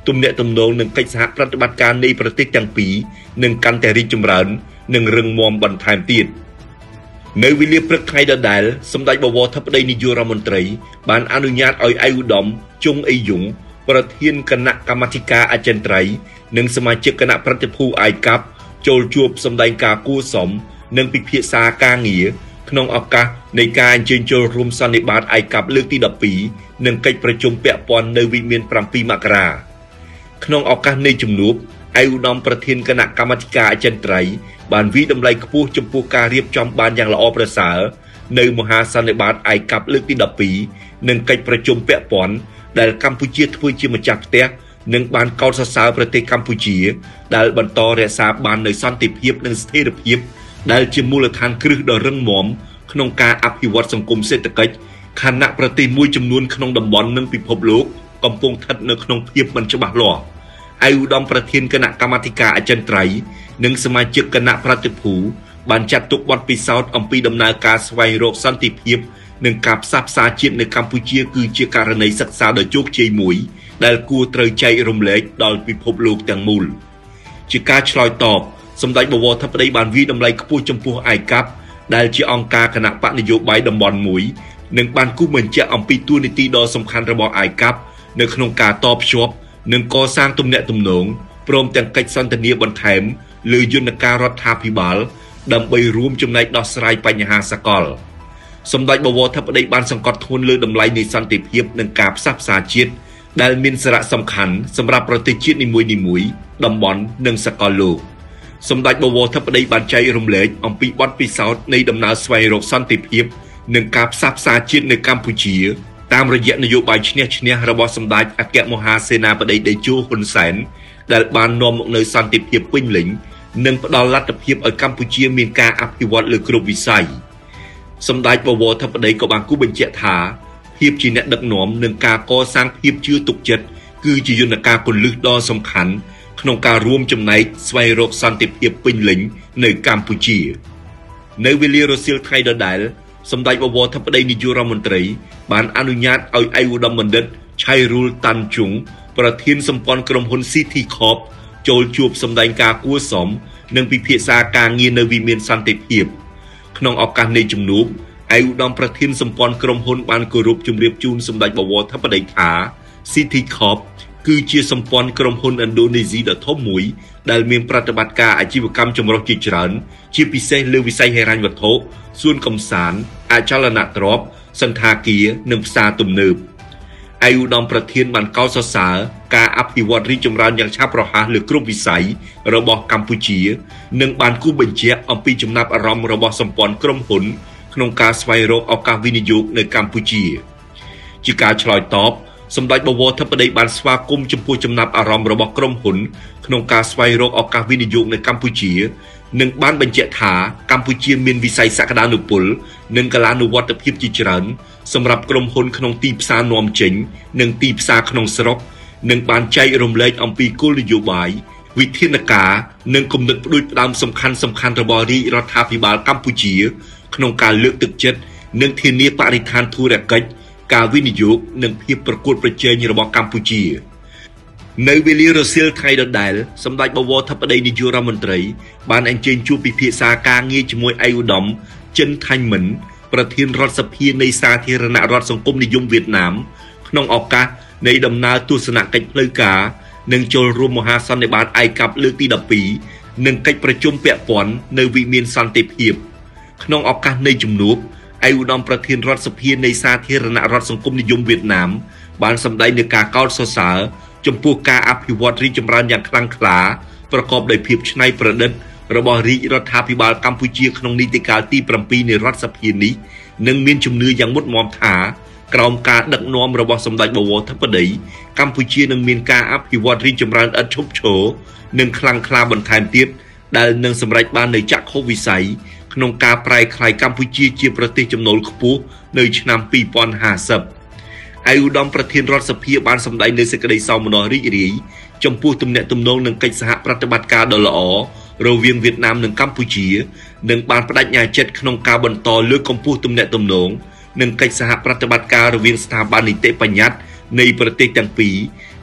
ទំនាក់ទំនងនិងកិច្ចសហប្រតិបត្តិការនៃប្រទេសទាំងពីរនឹងកាន់តែរីកចម្រើននិងរឹងមាំបន្ថែមទៀតនៅវេលាព្រឹកថ្ងៃដដែលសម្ដេចបវរធិបតីនាយករដ្ឋមន្ត្រីបានអនុញ្ញាតឲ្យឯកឧត្តមជុងអេយុងប្រធានគណៈកម្មាធិការអចិន្ត្រៃយ៍និងសមាជិកគណៈប្រតិភូអាយកាប់ចូលជួបសម្ដែងការគួរសមនិងពិភាក្សាការងារក្នុងឱកាសនៃការអញ្ជើញចូលរួមសន្និបាតអាយកាប់លើកទីដប់ពីរនិងកិច្ចប្រជុំពាក់ព័ន្ធនៅវិមានប្រាំពីរមករាក្នុងឱកាសនៃជំនួបឯកឧត្តមប្រធានគណៈកម្មាធិការអចិន្ត្រៃយ៍បានវិតម្លៃខ្ពស់ចំពោះការរៀបចំបានយ៉ាងល្អប្រសើរនៅមហាសន្និបាតអាយកាប់លើកទីដប់ពីរនិងកិច្ចប្រជុំពាក់ព័ន្ធដែលកម្ពុជាធ្វើជាម្ចាស់ផ្ទះនិងបានកោតសរសើរប្រទេសកម្ពុជាដែលបន្តរក្សាបាននូវសន្តិភាពនិងស្ថិរភាពដែលជាមូលដ្ឋានគ្រឹះដ៏រឹងមាំក្នុងការអភិវឌ្ឍសង្គមសេដ្ឋកិច្ចខណៈប្រទេសមួយចំនួនក្នុងតំបន់និងពិភពលោកកំពុងស្ថិតនៅក្នុងភាពមិនច្បាស់លាស់ឯកឧត្តមប្រធានគណៈកម្មាធិការអចិន្ត្រៃយ៍និងសមាជិកគណៈប្រតិភូបានចាត់ទុកបទពិសោធន៍អំពីដំណើរការស្វែងរកសន្តិភាពនិងការផ្សះផ្សាជាតិនៅកម្ពុជាគឺជាករណីសិក្សាដ៏ជោគជ័យមួយដែលគួរត្រូវចែករំលែកដល់ពិភពលោកទាំងមូលជាការឆ្លើយតបសម្ដេចបវរធិបតីបានវិតម្លៃខ្ពស់ចំពោះអាយកាប់ដែលជាអង្គការគណៈបកនយោបាយតំបន់មួយនិងបានគូសបញ្ជាក់អំពីតួនាទីដ៏សំខាន់របស់អាយកាប់នៅក្នុងការតភ្ជាប់និងកសាងទំនាក់ទំនងព្រមទាំងកិច្ចសន្ទនាបន្ថែមលើយន្តការរដ្ឋាភិបាលដើម្បីរួមចំណែកដោះស្រាយបញ្ហាសកលសម្ដេចបវរធិបតីបានសង្កត់ធ្ងន់លើតម្លៃនៃសន្តិភាពនិងការផ្សះផ្សាជាតិដែលមានសារៈសំខាន់សម្រាប់ប្រទេសជាតិនីមួយៗតំបន់និងសកលលោកសម្ដេចបវរធិបតីបានចែករំលែកអំពីបទពិសោធន៍នៃដំណើរស្វែងរកសន្តិភាពនិងការផ្សះផ្សាជាតិនៅកម្ពុជាតាមរយៈនយោបាយឈ្នះឈ្នះរបស់សម្ដេចអគ្គមហាសេនាបតីតេជោហ៊ុនសែនដែលបាននាំមកនូវសន្តិភាពពេញលេញនិងផ្ដល់លទ្ធភាពឲ្យកម្ពុជាមានការអភិវឌ្ឍលើគ្រប់វិស័យសម្ដេចបវរធិបតីក៏បានគូបញ្ជាក់ថាភាពជាអ្នកដឹកនាំនិងការកសាងភាពជឿទុកចិត្តគឺជាយន្តការគន្លឹះដ៏សំខាន់ក្នុងការរួមចំណែកស្វែងរកសន្តិភាពពេញលេញនៅកម្ពុជានៅវេលារសៀលថ្ងៃដដែលសម្ដេចបវរធិបតីនាយករដ្ឋមន្ត្រីបានអនុញ្ញាតឲ្យឯកឧត្តមបណ្ឌិតឆៃរុលតាន់ជុងប្រធានសម្ព័ន្ធក្រុមហ៊ុន City Corp ចូលជួបសម្ដែងការគួរសមនិងពិភាក្សាការងារនៅវិមានសន្តិភាពក្នុងឱកាសនៃជំនួបឯកឧត្តមប្រធានសម្ព័ន្ធក្រុមហ៊ុនបានគោរពជម្រាបជូនសម្ដេចបវរធិបតីថា City Corp គឺជាសម្ព័ន្ធក្រុមហ៊ុនឥណ្ឌូនេស៊ីដ៏ធំមួយដែលមានប្រតិបត្តិការអាជីវកម្មចម្រុះជាច្រើនជាពិសេសលើវិស័យហិរញ្ញវត្ថុសួនកំសាន្តអចលនទ្រព្យសន្តាគារនិងផ្សារទំនើបឯកឧត្តមប្រធានបានកោតសរសើរការអភិវឌ្ឍរីកចម្រើនយ៉ាងឆាប់រហ័សលើគ្រប់វិស័យរបស់កម្ពុជានិងបានគូសបញ្ជាក់អំពីចំណាប់អារម្មណ៍របស់សម្ព័ន្ធក្រុមហ៊ុនក្នុងការស្វែងរកឱកាសវិនិយោគនៅកម្ពុជាជាការឆ្លើយតបសម្ដេចបវរធិបតីបានស្វាគមន៍ចំពោះចំណាប់អារម្មណ៍របស់ក្រុមហ៊ុនក្នុងការស្វែងរកឱកាសវិនិយោគនៅកម្ពុជានិងបានបញ្ជាក់ថាកម្ពុជាមានវិស័យសក្តានុពលនិងកលានុវត្តភាពជាច្រើនសម្រាប់ក្រុមហ៊ុនក្នុងទីផ្សារនាំចេញនិងទីផ្សារក្នុងស្រុកនិងបានចែករំលែកអំពីគោលនយោបាយវិធានការនិងគំនិតផ្ដួចផ្ដើមសំខាន់សំខាន់របស់រាជរដ្ឋាភិបាលកម្ពុជាក្នុងការលើកទឹកចិត្តនិងធានាបរិស្ថានធុរកិច្ចការវិនិយោគនិងភាពប្រកួតប្រជែងរបស់កម្ពុជានៅវេលារសៀលថ្ងៃដដែលសម្ដេចបវរធិបតីនាយករដ្ឋមន្ត្រីបានអញ្ជើញជួបពិភាក្សាការងារជាមួយឯកឧត្តមចិនថាញ់មិនប្រធានរដ្ឋសភានៃសាធារណរដ្ឋសង្គមនិយមវៀតណាមក្នុងឱកាសនៃដំណើរទស្សនកិច្ចផ្លូវការនិងចូលរួមមហាសន្និបាតអាយកាប់លើកទីដប់ពីរនិងកិច្ចប្រជុំពាក់ព័ន្ធនៅវិមានសន្តិភាពក្នុងឱកាសនៃជំនួបឯកឧត្តមប្រធានរដ្ឋសភានៃសាធារណរដ្ឋសង្គមនិយមវៀតណាមបានសម្ដែងនូវការកោតសរសើរចំពោះការអភិវឌ្ឍរីកចម្រើនយ៉ាងខ្លាំងក្លាប្រកបដោយភាពច្នៃប្រឌិតរបស់រាជរដ្ឋាភិបាលកម្ពុជាក្នុងនីតិកាលទីប្រាំពីរនៃរដ្ឋសភានេះនិងមានជំនឿយ៉ាងមុតមាំថាក្រោមការដឹកនាំរបស់សម្ដេចបវរធិបតីកម្ពុជានឹងមានការអភិវឌ្ឍរីកចម្រើនឥតឈប់ឈរនិងខ្លាំងក្លាបន្ថែមទៀតដែលនឹងសម្រេចបាននូវចក្ខុវិស័យក្នុងការប្រែក្លាយកម្ពុជាជាប្រទេសចំណូលខ្ពស់នៅឆ្នាំពីរពាន់ហាសិបឯកឧត្តមប្រធានរដ្ឋសភាបានសម្ដែងនូវសេចក្តីសោមនស្សរីករាយចំពោះទំនាក់ទំនងនិងកិច្ចសហប្រតិបត្តិការដ៏ល្អរវាងវៀតណាមនិងកម្ពុជានិងបានបដិញ្ញាចិត្តក្នុងការបន្តលើកកម្ពស់ទំនាក់ទំនងនិងកិច្ចសហប្រតិបត្តិការរវាងស្ថាប័ននីតិបញ្ញត្តិនៃប្រទេសទាំងពីរ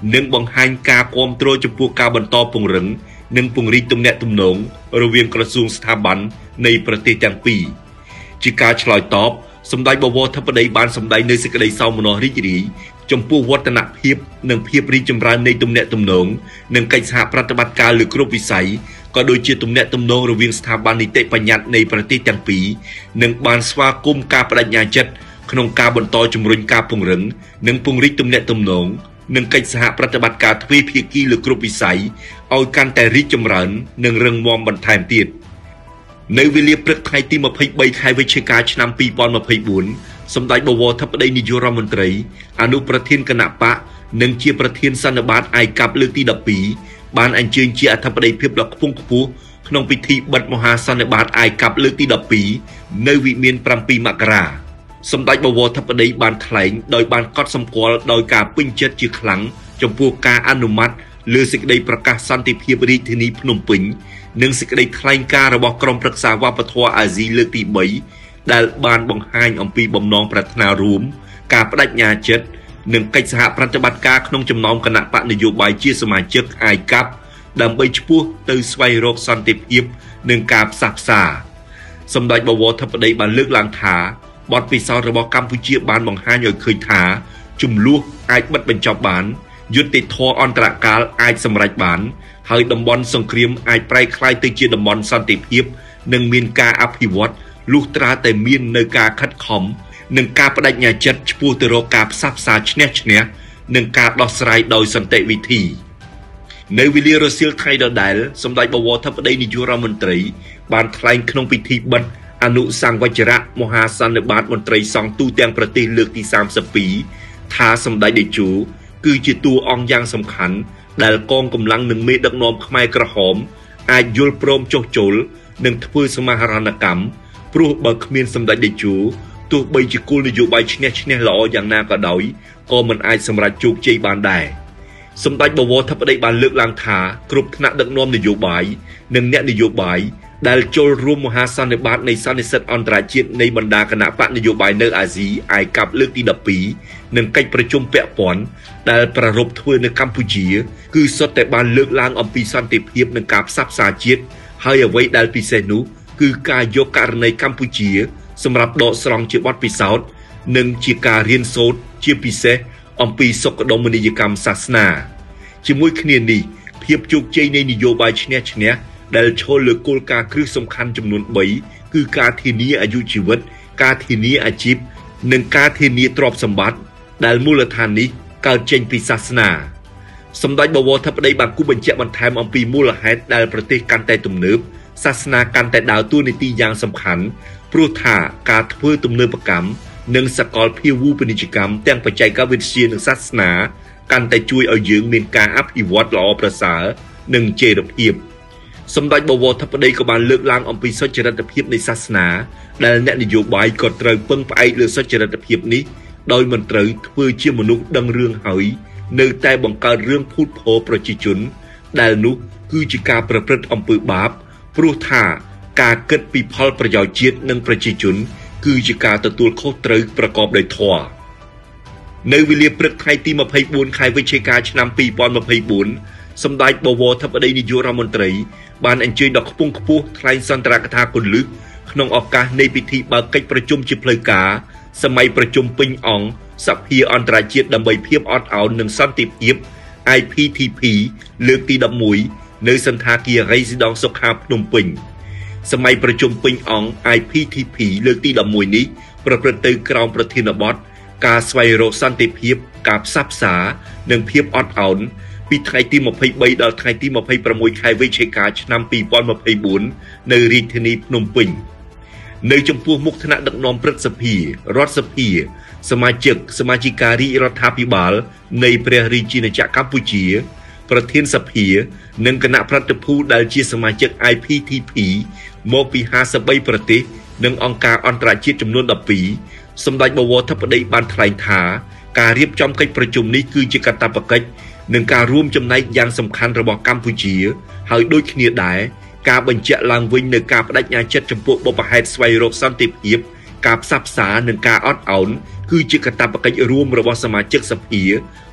និងបង្ហាញការគាំទ្រចំពោះការបន្តពង្រឹងនិងពង្រីកទំនាក់ទំនងរវាងក្រសួងស្ថាប័ននៃប្រទេសទាំងពីរជាការឆ្លើយតបសម្ដេចបវរធិបតីបានសម្ដែងនូវសេចក្តីសោមនស្សរីករាយចំពោះវឌ្ឍនភាពនិងភាពរីកចម្រើននៃទំនាក់ទំនងនិងកិច្ចសហប្រតិបត្តិការលើគ្រប់វិស័យក៏ដូចជាទំនាក់ទំនងរវាងស្ថាប័ននីតិបញ្ញត្តិនៃប្រទេសទាំងពីរនិងបានស្វាគមន៍ការបដិញ្ញាចិត្តក្នុងការបន្តជំរុញការពង្រឹងនិងពង្រីកទំនាក់ទំនងនិងកិច្ចសហប្រតិបត្តិការទ្វេភាគីលើគ្រប់វិស័យឲ្យកាន់តែរីកចម្រើននិងរឹងមាំបន្ថែមទៀតនៅវេលាព្រឹកថ្ងៃទីម្ភៃបីខែវិច្ឆិកាឆ្នាំពីរពាន់ម្ភៃបួនសម្ដេចបវរធិបតីនាយករដ្ឋមន្ត្រីអនុប្រធានគណៈបកនិងជាប្រធានសន្និបាតអាយកាប់លើកទីដប់ពីរបានអញ្ជើញជាអធិបតីភាពដ៏ខ្ពង់ខ្ពស់ក្នុងពិធីបិទមហាសន្និបាតអាយកាប់លើកទីដប់ពីរនៅវិមានប្រាំពីរមករាសម្ដេចបវរធិបតីបានថ្លែងដោយបានកត់សម្គាល់ដោយការពេញចិត្តជាខ្លាំងចំពោះការអនុម័តលើសេចក្តីប្រកាសសន្តិភាពរាជធានីភ្នំពេញនិងសេចក្តីថ្លែងការណ៍របស់ក្រុមប្រឹក្សាវប្បធម៌អាស៊ីលើកទីបីដែលបានបង្ហាញអំពីបំណងប្រាថ្នារួមការបដិញ្ញាចិត្តនិងកិច្ចសហប្រតិបត្តិការក្នុងចំណោមគណៈបកនយោបាយជាសមាជិកអាយកាប់ដើម្បីឆ្ពោះទៅស្វែងរកសន្តិភាពនិងការផ្សះផ្សាសម្ដេចបវរធិបតីបានលើកឡើងថាបទពិសោធន៍របស់កម្ពុជាបានបង្ហាញឲ្យឃើញថាជំលោះអាចបិទបញ្ចប់បានយុត្តិធម៌អន្តរកាលអាចសម្រេចបានហើយតំបន់សង្គ្រាមអាចប្រែក្លាយទៅជាតំបន់សន្តិភាពនិងមានការអភិវឌ្ឍលុះត្រាតែមាននៅការខិតខំនិងការបដិញ្ញាចិត្តឆ្ពោះទៅរកការផ្សះផ្សាឈ្នះឈ្នះនិងការដោះស្រាយដោយសន្តិវិធីនៅវេលារសៀលថ្ងៃដដែលសម្ដេចបវរធិបតីនាយករដ្ឋមន្ត្រីបានថ្លែងក្នុងពិធីបិទអនុសង្វចរៈមហាសន្និបាតមន្ត្រីសង្ឃទូទាំងប្រទេសលើកទីសាមសិបពីរថាសម្ដេចតេជោគឺជាតួអង្គយ៉ាងសំខាន់ដែលកងកម្លាំងនិងមេដឹកនាំខ្មែរក្រហមអាចយល់ព្រមចុះចូលនិងធ្វើសមាហរណកម្មព្រោះបើគ្មានសម្ដេចតេជោទោះបីជាគោលនយោបាយឈ្នះឈ្នះល្អយ៉ាងណាក៏ដោយក៏មិនអាចសម្រេចជោគជ័យបានដែរសម្ដេចបវរធិបតីបានលើកឡើងថាគ្រប់ថ្នាក់ដឹកនាំនយោបាយនិងអ្នកនយោបាយដែលចូលរួមមហាសន្និបាតនៃសន្និសីទអន្តរជាតិនៃបណ្ដាគណៈបកនយោបាយនៅអាស៊ីអាយកាប់លើកទីដប់ពីរនិងកិច្ចប្រជុំពាក់ព័ន្ធដែលប្រារព្ធធ្វើនៅកម្ពុជាគឺសុទ្ធតែបានលើកឡើងអំពីសន្តិភាពនិងការផ្សះផ្សាជាតិហើយអ្វីដែលពិសេសនោះគឺការយកករណីកម្ពុជាសម្រាប់ដកស្រង់ជាបទពិសោធន៍និងជាការរៀនសូត្រជាពិសេសអំពីសុខដុមនីយកម្មសាសនាជាមួយគ្នានេះភាពជោគជ័យនៃនយោបាយឈ្នះឈ្នះដែលឈលលើគោលការណ៍គ្រឹះសំខាន់ចំនួនបីគឺការធានាអាយុជីវិតការធានាអាជីពនិងការធានាទ្រព្យសម្បត្តិដែលមូលដ្ឋាននេះកើតចេញពីសាសនាសម្ដេចបវរធិបតីបានគូបញ្ជាក់បន្ថែមអំពីមូលហេតុដែលប្រទេសកាន់តែទំនើបសាសនាកាន់តែដើរតួនាទីយ៉ាងសំខាន់ព្រោះថាការធ្វើទំនើបកម្មនិងសកលភាវូបនីយកម្មទាំងបច្ចេកវិទ្យានិងសាសនាកាន់តែជួយឲ្យយើងមានការអភិវឌ្ឍល្អប្រសើរនិងចីរភាពសម្ដេចបវរធិបតីក៏បានលើកឡើងអំពីសុចរិតភាពនៃសាសនាដែលអ្នកនយោបាយក៏ត្រូវពឹងផ្អែកលើសុចរិតភាពនេះដោយមិនត្រូវធ្វើជាមនុស្សដឹងរឿងហើយនៅតែបង្កើតរឿងភូតភរប្រជាជនដែលនោះគឺជាការប្រព្រឹត្តអំពើបាបព្រោះថាការគិតពីផលប្រយោជន៍ជាតិនិងប្រជាជនគឺជាការទទួលខុសត្រូវប្រកបដោយធម៌នៅវេលាព្រឹកថ្ងៃទីម្ភៃបួនខែវិច្ឆិកាឆ្នាំពីរពាន់ម្ភៃបួនសម្ដេចបវរធិបតីនាយករដ្ឋមន្ត្រីបានអញ្ជើញដល់ខ្ពង់ខ្ពស់ថ្លែងសន្ទរកថាគន្លឹះក្នុងឱកាសនៃពិធីបើកកិច្ចប្រជុំជាផ្លូវការសម័យប្រជុំពេញអង្គសភាអន្តរជាតិដើម្បីភាពអត់ឱននិងសន្តិភាព I P T P លើកទីដប់មួយនៅសន្តាគារ Residence សុខាភ្នំពេញសម័យប្រជុំពេញអង្គ I P T P លើកទីដប់មួយនេះប្រព្រឹត្តទៅក្រោមប្រធានបទការស្វែងរកសន្តិភាពការផ្សះផ្សានិងភាពអត់ឱនពីថ្ងៃទីម្ភៃបីដល់ថ្ងៃទីម្ភៃប្រាំមួយខែវិច្ឆិកាឆ្នាំពីរពាន់ម្ភៃបួននៅរាជធានីភ្នំពេញនៅចំពោះមុខថ្នាក់ដឹកនាំព្រឹទ្ធសភារដ្ឋសភាសមាជិកសមាជិការាជរដ្ឋាភិបាលនៃព្រះរាជាណាចក្រកម្ពុជាប្រធានសភានិងគណៈប្រតិភូដែលជាសមាជិក I P T P មកពីហាសិបបីប្រទេសនិងអង្គការអន្តរជាតិចំនួនដប់ពីរសម្ដេចបវរធិបតីបានថ្លែងថាការរៀបចំកិច្ចប្រជុំនេះគឺជាកាតព្វកិច្ចនិងការរួមចំណែកយ៉ាងសំខាន់របស់កម្ពុជាហើយដូចគ្នាដែរការបញ្ជាក់ឡើងវិញនៅការបដិញ្ញាចិត្តចំពោះបុព្វហេតុស្វែងរកសន្តិភាពការផ្សះផ្សានិងការអត់ឱនគឺជាកាតព្វកិច្ចរួមរបស់សមាជិកសភា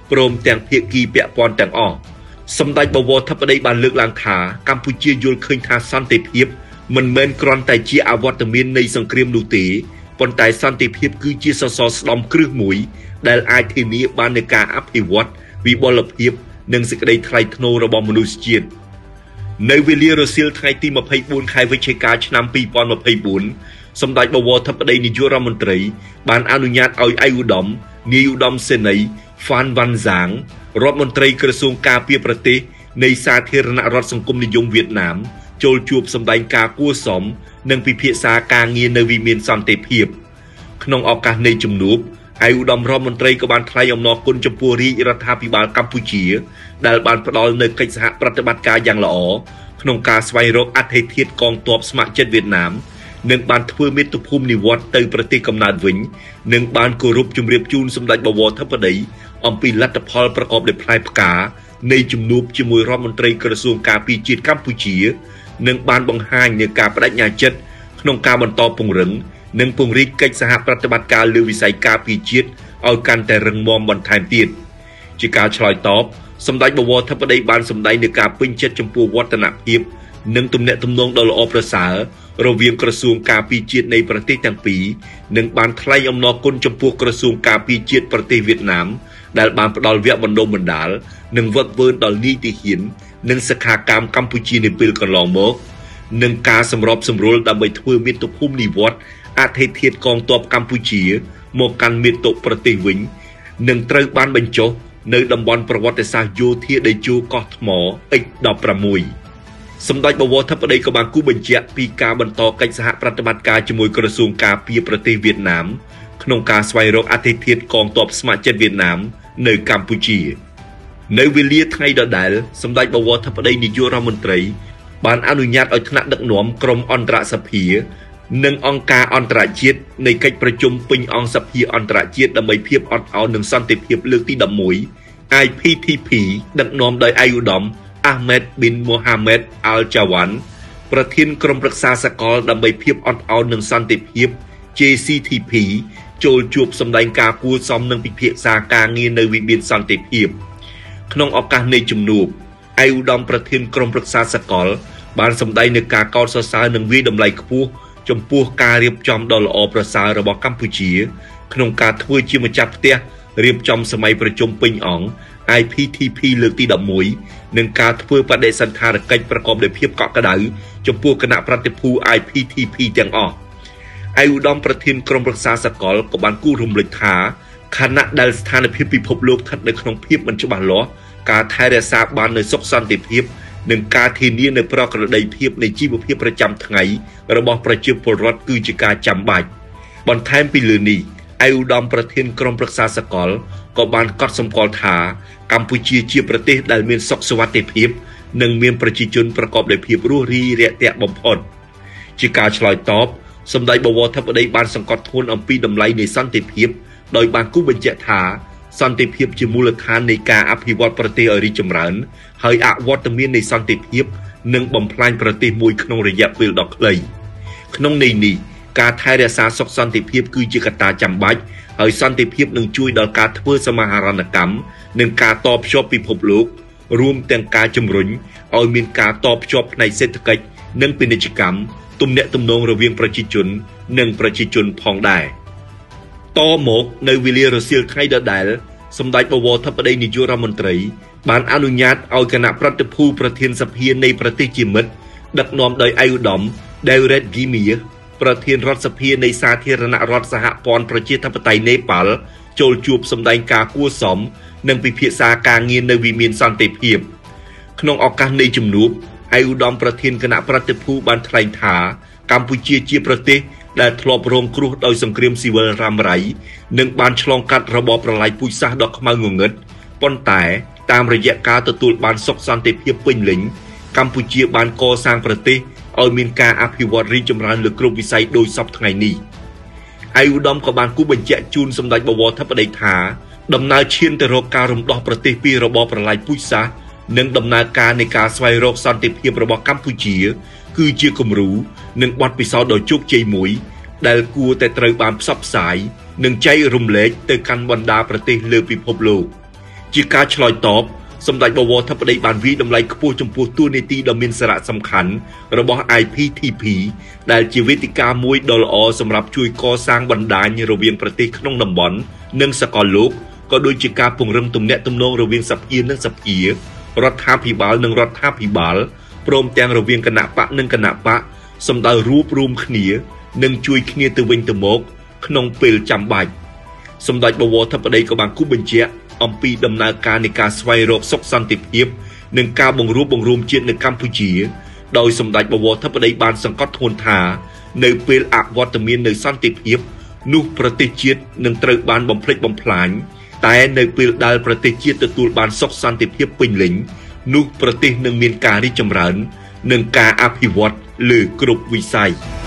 ព្រមទាំងភាគីពាក់ព័ន្ធទាំងអស់សម្ដេចបវរធិបតីបានលើកឡើងថាកម្ពុជាយល់ឃើញថាសន្តិភាពមិនមែនគ្រាន់តែជាអវត្តមាននៃសង្គ្រាមនោះទេប៉ុន្តែសន្តិភាពគឺជាសសរស្តម្ភគ្រឹះមួយដែលអាចធានាបាននូវការអភិវឌ្ឍវិបុលភាពនិងសេចក្តីថ្លៃថ្នូររបស់មនុស្សជាតិនៅវេលារសៀលថ្ងៃទីម្ភៃបួនខែវិច្ឆិកាឆ្នាំពីរពាន់ម្ភៃបួនសម្ដេចបវរធិបតីនាយករដ្ឋមន្ត្រីបានអនុញ្ញាតឲ្យឯកឧត្តមនាយឧត្តមសេនីយ៍ហ្វានវ៉ាន់ហ្សាងរដ្ឋមន្ត្រីក្រសួងការពារប្រទេសនៃសាធារណរដ្ឋសង្គមនិយមវៀតណាមចូលជួបសម្ដែងការគួរសមនិងពិភាក្សាការងារនៅវិមានសន្តិភាពក្នុងឱកាសនៃជំនួបឯកឧត្តមរដ្ឋមន្ត្រីក៏បានថ្លែងអំណរគុណចំពោះរាជរដ្ឋាភិបាលកម្ពុជាដែលបានផ្ដល់នូវកិច្ចសហប្រតិបត្តិការយ៉ាងល្អក្នុងការស្វែងរកអធិធិធកងទ័ពស្ម័គ្រចិត្តវៀតណាមនិងបានធ្វើមាតុភូមិនិវត្តន៍ទៅប្រទេសកំណើតវិញនិងបានគោរពជម្រាបជូនសម្ដេចបវរធិបតីអំពីលទ្ធផលប្រកបដោយផ្លែផ្កានៃជំនួបជាមួយរដ្ឋមន្ត្រីក្រសួងការពារជាតិកម្ពុជានិងបានបង្ហាញនូវការបដិញ្ញាចិត្តក្នុងការបន្តពង្រឹងនិងពង្រីកកិច្ចសហប្រតិបត្តិការលើវិស័យការពារជាតិឲ្យកាន់តែរឹងមាំបន្ថែមទៀតជាការឆ្លើយតបសម្ដេចបវរធិបតីបានសម្ដែងនូវការពេញចិត្តចំពោះវឌ្ឍនភាពនិងទំនាក់ទំនងដ៏ល្អប្រសើររវាងក្រសួងការពារជាតិនៃប្រទេសទាំងពីរនិងបានថ្លែងអំណរគុណចំពោះក្រសួងការពារជាតិប្រទេសវៀតណាមដែលបានផ្ដល់វគ្គបណ្ដុះបណ្ដាលនិងវឹកវើដល់នាយទាហាននិងសិក្ខាកាមកម្ពុជានាពេលកន្លងមកនិងការសម្របសម្រួលដើម្បីធ្វើមាតុភូមិនិវត្តន៍អធិធិធកងទ័ពកម្ពុជាមកកាន់មាតុប្រទេសវិញនឹងត្រូវបានបញ្ចុះនៅតំបន់ប្រវត្តិសាស្ត្រយោធាដីជោកោះថ្ម អិច ដប់ប្រាំមួយ សម្ដេចបវរធិបតីក៏បានគូបញ្ជាក់ពីការបន្តកិច្ចសហប្រតិបត្តិការជាមួយក្រសួងការពារប្រទេសវៀតណាមក្នុងការស្វែងរកអធិធិធកងទ័ពស្ម័គ្រចិត្តវៀតណាមនៅកម្ពុជានៅវេលាថ្ងៃដដែលសម្ដេចបវរធិបតីនាយករដ្ឋមន្ត្រីបានអនុញ្ញាតឲ្យថ្នាក់ដឹកនាំក្រុមអន្តរសភានិងអង្គការអន្តរជាតិនៃកិច្ចប្រជុំពេញអង្គសភាអន្តរជាតិដើម្បីភាពអត់ឱននិងសន្តិភាពលើកទីដប់មួយ I P T P ដឹកនាំដោយឯកឧត្តម Ahmed bin Mohamed Al Jawan ប្រធានក្រុមប្រឹក្សាសកលដើម្បីភាពអត់ឱននិងសន្តិភាព J C T P ចូលជួបសម្ដែងការគួរសមនិងពិភាក្សាការងារនៅវិមានសន្តិភាពក្នុងឱកាសនៃជំនួបឯកឧត្តមប្រធានក្រុមប្រឹក្សាសកលបានសម្ដែងនូវការកោតសរសើរនិងវាយតម្លៃខ្ពស់ចំពោះការរៀបចំដ៏ល្អប្រសើររបស់កម្ពុជាក្នុងការធ្វើជាម្ចាស់ផ្ទះរៀបចំសម័យប្រជុំពេញអង្គ I P T P លើកទីដប់មួយនិងការធ្វើបដិសណ្ឋារកិច្ចប្រកបដោយភាពកក់ក្ដៅចំពោះគណៈប្រតិភូ I P T P ទាំងអស់ឯកឧត្តមប្រធានក្រុមប្រឹក្សាសកលក៏បានគូរំលឹកថាខណៈដែលស្ថានភាពពិភពលោកស្ថិតនៅក្នុងភាពមិនច្បាស់លាស់ការថែរក្សាបាននូវសុខសន្តិភាពនិងការធានានូវប្រក្រតីភាពនៃជីវភាពប្រចាំថ្ងៃរបស់ប្រជាពលរដ្ឋគឺជាការចាំបាច់បន្ថែមពីលើនេះឯកឧត្តមប្រធានក្រុមប្រឹក្សាសកលក៏បានកត់សម្គាល់ថាកម្ពុជាជាប្រទេសដែលមានសុខសុវត្ថិភាពនិងមានប្រជាជនប្រកបដោយភាពរស់រាយរាក់ទាក់បំផុតជាការឆ្លើយតបសម្ដេចបវរធិបតីបានសង្កត់ធ្ងន់អំពីតម្លៃនៃសន្តិភាពដោយបានគូបញ្ជាក់ថាសន្តិភាពជាមូលដ្ឋាននៃការអភិវឌ្ឍប្រទេសឲ្យរីកចម្រើនហើយអវត្តមាននៃសន្តិភាពនឹងបំផ្លាញប្រទេសមួយក្នុងរយៈពេលដ៏ខ្លីក្នុងន័យនេះការថែរក្សាសុខសន្តិភាពគឺជាកត្តាចាំបាច់ហើយសន្តិភាពនឹងជួយដល់ការធ្វើសមាហរណកម្មនិងការតភ្ជាប់ពិភពលោករួមទាំងការជំរុញឲ្យមានការតភ្ជាប់ផ្នែកសេដ្ឋកិច្ចនិងពាណិជ្ជកម្មទំនាក់ទំនងរវាងប្រជាជននិងប្រជាជនផងដែរតមកនៅវេលារសៀលថ្ងៃដដែលសម្ដេចបវរធិបតីនាយករដ្ឋមន្ត្រីបានអនុញ្ញាតឲ្យគណៈប្រតិភូប្រធានសភានៃប្រទេសជាមិត្តដឹកនាំដោយឯកឧត្តម David Gimia ប្រធានរដ្ឋសភានៃសាធារណរដ្ឋសហព័ន្ធប្រជាធិបតេយ្យនេប៉ាល់ចូលជួបសម្ដែងការគួរសមនិងពិភាក្សាការងារនៅវិមានសន្តិភាពក្នុងឱកាសនៃជំនួបឯកឧត្តមប្រធានគណៈប្រតិភូបានថ្លែងថាកម្ពុជាជាប្រទេសដែលធ្លាប់រងគ្រោះដោយសង្គ្រាមស៊ីវិលរ៉ាំរ៉ៃនិងបានឆ្លងកាត់របបប្រល័យពូជសាសន៍ដ៏ខ្មៅងងឹតប៉ុន្តែតាមរយៈការទទួលបានសុខសន្តិភាពពេញលេញកម្ពុជាបានកសាងប្រទេសឲ្យមានការអភិវឌ្ឍរីកចម្រើនលើគ្រប់វិស័យដោយសពថ្ងៃនេះឯកឧត្តមក៏បានគូបញ្ជាក់ជូនសម្ដេចបវរធិបតីថាដំណើរឈានទៅរកការរំដោះប្រទេសពីរបបប្រល័យពូជសាសន៍និងដំណើរការនៃការស្វែងរកសន្តិភាពរបស់កម្ពុជាគឺជាគំរូនិងបទពិសោធន៍ដ៏ជោគជ័យមួយដែលគួរតែត្រូវបានផ្សព្វផ្សាយនិងចែករំលែកទៅកាន់បណ្ដាប្រទេសលើពិភពលោកជាការឆ្លើយតបសម្ដេចបវរធិបតីបានវិតម្លៃខ្ពស់ចំពោះតួនាទីដ៏មានសារៈសំខាន់របស់ I P T P ដែលជាវេទិកាមួយដ៏ល្អសម្រាប់ជួយកសាងបណ្ដាញរវាងប្រទេសក្នុងតំបន់និងសកលលោកក៏ដូចជាការពង្រឹងទំនាក់ទំនងរវាងសភានិងសភារដ្ឋាភិបាលនិងរដ្ឋាភិបាលព្រមទាំងរវាងគណៈបកនិងគណៈបកសម្ដៅរួបរวมគ្នានិងជួយគ្នាទៅវិញទៅមកក្នុងពេលចាំបាច់សម្ដេចបវរធិបតីក៏បានគូបញ្ជាក់អំពីដំណើរការនៃការស្វែងរកសុខសន្តិភាពនិងការបង្រួបបង្រួមជាតិនៅកម្ពុជាដោយសម្ដេចបវរធិបតីបានសង្កត់ធ្ងន់ថានៅពេលអវត្តមាននៅសន្តិភាពនោះប្រទេសជាតិនឹងត្រូវបានបំផ្លិចបំផ្លាញតែនៅពេលដែលប្រទេសជាតិទទួលបានសុខសន្តិភាពពេញលេញនោះប្រទេសនឹងមានការរីកចម្រើននិងការអភិវឌ្ឍលើគ្រប់វិស័យ